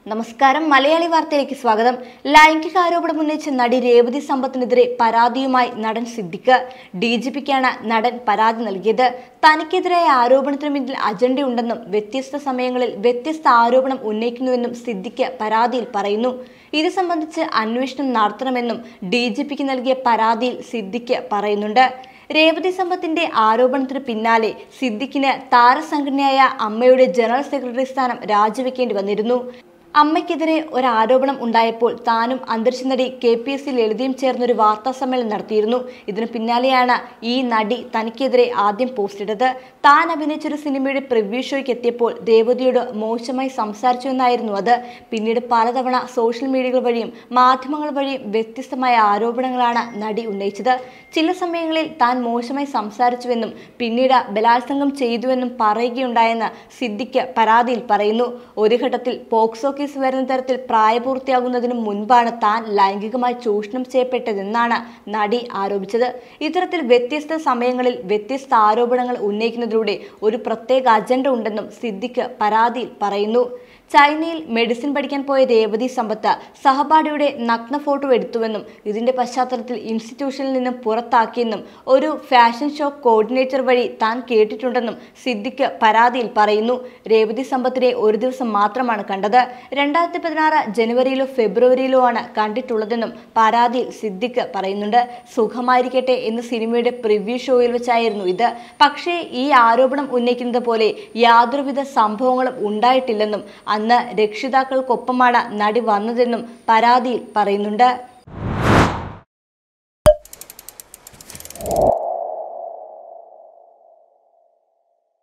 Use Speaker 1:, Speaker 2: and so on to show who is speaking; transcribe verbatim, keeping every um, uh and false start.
Speaker 1: നമസ്കാരം. മലയാളി വാർത്തയിലേക്ക് സ്വാഗതം. ലൈംഗിക ആരോപണം ഉന്നയിച്ച നടി രേവതി സമ്പത്തിനെതിരെ പരാതിയുമായി നടൻ സിദ്ദിഖ്. ഡി ജി പിക്കാണ് നടൻ പരാതി നൽകിയത്. തനിക്കെതിരായ ആരോപണത്തിന് പിന്നിൽ അജണ്ടയുണ്ടെന്നും വ്യത്യസ്ത സമയങ്ങളിൽ വ്യത്യസ്ത ആരോപണം ഉന്നയിക്കുന്നുവെന്നും സിദ്ദിഖ് പരാതിയിൽ പറയുന്നു. ഇത് സംബന്ധിച്ച് അന്വേഷണം നടത്തണമെന്നും ഡി ജി പിക്ക് നൽകിയ പരാതിയിൽ സിദ്ദിഖ് പറയുന്നുണ്ട്. രേവതി സമ്പത്തിന്റെ ആരോപണത്തിന് പിന്നാലെ സിദ്ദിഖിന് താരസംഘടനയായ അമ്മയുടെ ജനറൽ സെക്രട്ടറി സ്ഥാനം രാജിവെക്കേണ്ടി വന്നിരുന്നു. അമ്മയ്ക്കെതിരെ ഒരു ആരോപണം ഉണ്ടായപ്പോൾ താനും അന്തരിച്ച നടി കെ പി എസ് സി ലളിതയും ചേർന്നൊരു വാർത്താ സമ്മേളനം നടത്തിയിരുന്നു. ഇതിനു പിന്നാലെയാണ് ഈ നടി തനിക്കെതിരെ ആദ്യം പോസ്റ്റിട്ടത്. താൻ അഭിനയിച്ചൊരു സിനിമയുടെ പ്രിവ്യൂ ഷോയ്ക്ക് എത്തിയപ്പോൾ രേവതിയോട് മോശമായി സംസാരിച്ചു എന്നായിരുന്നു അത്. പിന്നീട് പലതവണ സോഷ്യൽ മീഡിയകൾ വഴിയും മാധ്യമങ്ങൾ വഴിയും വ്യത്യസ്തമായ ആരോപണങ്ങളാണ് നടി ഉന്നയിച്ചത്. ചില സമയങ്ങളിൽ താൻ മോശമായി സംസാരിച്ചുവെന്നും പിന്നീട് ബലാത്സംഗം ചെയ്തുവെന്നും പറയുകയുണ്ടായെന്ന് സിദ്ദിഖ് പരാതിയിൽ പറയുന്നു. ഒരു ഘട്ടത്തിൽ പോക്സോ കേസ് വരുന്ന തരത്തിൽ പ്രായപൂർത്തിയാകുന്നതിനു മുൻപാണ് താൻ ലൈംഗികമായി ചൂഷണം ചെയ്യപ്പെട്ടതെന്നാണ് നടി ആരോപിച്ചത്. ഇത്തരത്തിൽ വ്യത്യസ്ത സമയങ്ങളിൽ വ്യത്യസ്ത ആരോപണങ്ങൾ ഉന്നയിക്കുന്നതിലൂടെ ഒരു പ്രത്യേക അജണ്ട ഉണ്ടെന്നും സിദ്ദിഖ് പരാതിയിൽ പറയുന്നു. ചൈനയിൽ മെഡിസിൻ പഠിക്കാൻ പോയ രേവതി സമ്പത്ത് സഹപാഠിയുടെ നഗ്ന ഫോട്ടോ എടുത്തുവെന്നും ഇതിന്റെ പശ്ചാത്തലത്തിൽ ഇൻസ്റ്റിറ്റ്യൂഷനിൽ നിന്നും പുറത്താക്കിയെന്നും ഒരു ഫാഷൻ ഷോ കോർഡിനേറ്റർ വഴി താൻ കേട്ടിട്ടുണ്ടെന്നും സിദ്ദിഖ് പരാതിയിൽ പറയുന്നു. രേവതി സമ്പത്തിനെ ഒരു ദിവസം മാത്രമാണ് കണ്ടത്. രണ്ടായിരത്തി പതിനാറ് ജനുവരിയിലോ ഫെബ്രുവരിയിലോ ആണ് കണ്ടിട്ടുള്ളതെന്നും പരാതിയിൽ സിദ്ദിഖ് പറയുന്നുണ്ട്. സുഖമായിരിക്കട്ടെ എന്ന സിനിമയുടെ പ്രിവ്യൂ ഷോയിൽ വെച്ചായിരുന്നു ഇത്. പക്ഷേ ഈ ആരോപണം ഉന്നയിക്കുന്നത് പോലെ യാതൊരുവിധ സംഭവങ്ങളും ഉണ്ടായിട്ടില്ലെന്നും അന്ന് രക്ഷിതാക്കൾക്കൊപ്പമാണ് നടി വന്നതെന്നും പരാതിയിൽ പറയുന്നുണ്ട്.